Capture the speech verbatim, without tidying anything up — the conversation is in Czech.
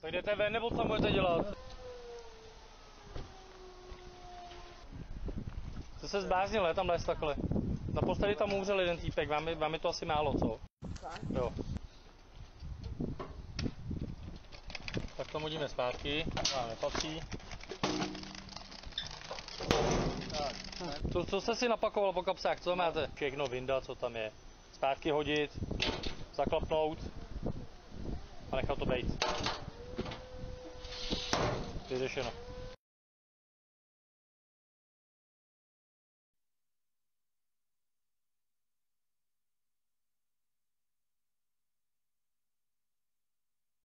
Tak jdete ven, nebo co budete dělat? Jste se zbláznil, ne, tam les takhle. Naposledy tam umřel jeden týpek, vám je, vám je to asi málo, co? Jo. Tak to modíme zpátky, vám nepatří. Tak. Co, co jste si napakoval po kapsách, co máte? Všechno vyndat, co tam je. Zpátky hodit, zaklapnout a nechat to bejt. Vyřešeno.